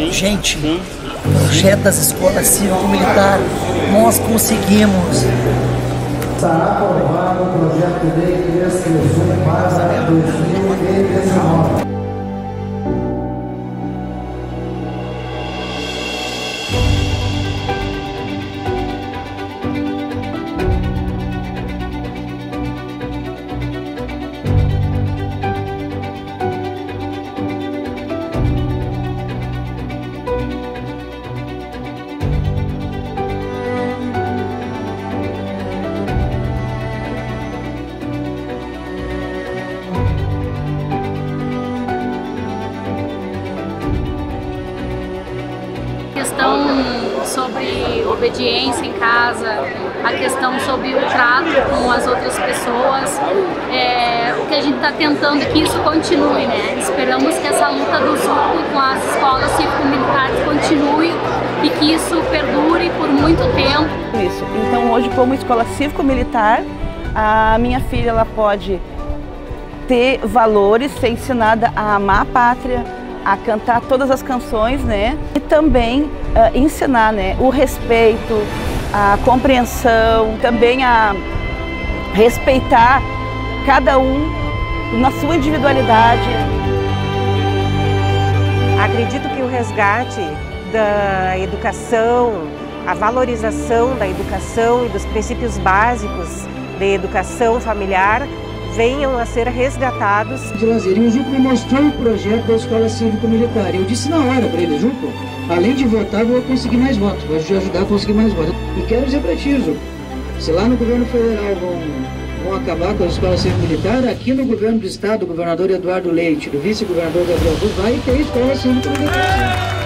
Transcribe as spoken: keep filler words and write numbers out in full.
Gente, o projeto das escolas cívico-militar, nós conseguimos. Será aprovado o projeto de lei de inscrições para dois mil e dezenove. Questão sobre obediência em casa, a questão sobre o trato com as outras pessoas, é, o que a gente está tentando é que isso continue, né? Esperamos que essa luta do Zuplo com as escolas cívico-militares continue e que isso perdure por muito tempo. Isso. Então hoje, como escola cívico-militar, a minha filha ela pode ter valores, ser ensinada a amar a pátria, a cantar todas as canções, né? E também uh, ensinar, né, o respeito, a compreensão, também a respeitar cada um na sua individualidade. Acredito que o resgate da educação, a valorização da educação e dos princípios básicos de educação familiar venham a ser resgatados. De lazer. E o Juco me mostrou o projeto da Escola Cívico-Militar. Eu disse na hora para ele, Juco, além de votar, vou conseguir mais votos, vou te ajudar a conseguir mais votos. E quero dizer para ti, Juco, se lá no governo federal vão, vão acabar com a Escola Cívico-Militar, aqui no governo do estado, o governador Eduardo Leite, do vice-governador Gabriel Bus, vai ter Escola Cívico-Militar.